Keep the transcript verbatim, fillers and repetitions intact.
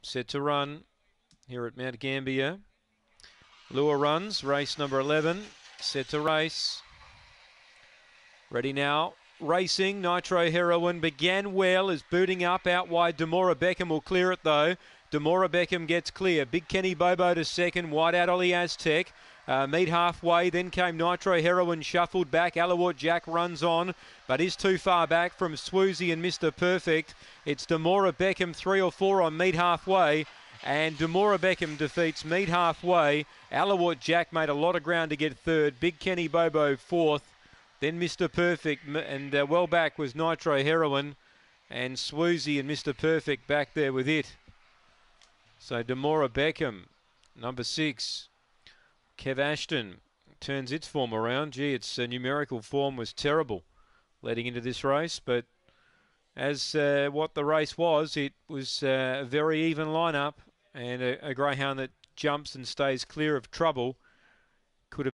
set to run here at Mount Gambier. Lure runs, race number eleven, set to race. Ready now, racing. Nitro Heroine began well, is booting up out wide. Demora Beckham will clear it though. Demora Beckham gets clear. Big Kenny Bobo to second, wide out Ollie Aztec. Uh, meet halfway, then came Nitro Heroine, shuffled back. Alawat Jack runs on, but is too far back from Swoozy and Mister Perfect. It's Demora Beckham, three or four on meet halfway, and Demora Beckham defeats meet halfway. Alawat Jack made a lot of ground to get third. Big Kenny Bobo fourth. Then Mister Perfect, and uh, well back was Nitro Heroine, and Swoozy and Mister Perfect back there with it. So Demora Beckham, number six. Kev Ashton turns its form around. Gee, its uh, numerical form was terrible leading into this race, but as uh, what the race was, it was uh, a very even lineup and a, a greyhound that jumps and stays clear of trouble.